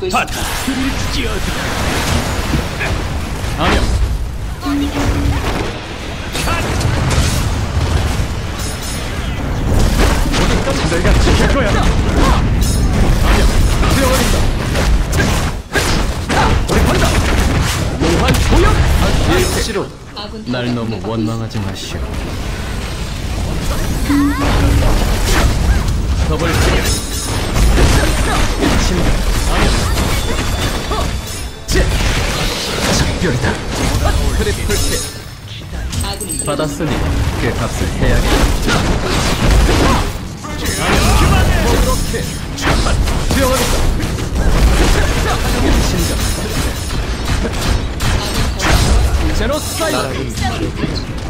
공격받고 있습니다. 아니요. 어디까지 내가 지킬 거야. 아니요. 뛰어버린다. 우리 간다. 무한 도약. 일시로 아군 날 너무 원망하지 마시오. 더블 킬. 침묵. 아니요. 작별이다. 트리플 킬. 아군이 받았으니 그 값을 해야겠다. 그렇게 잠깐 뛰어가겠다. 심장 제노사이드.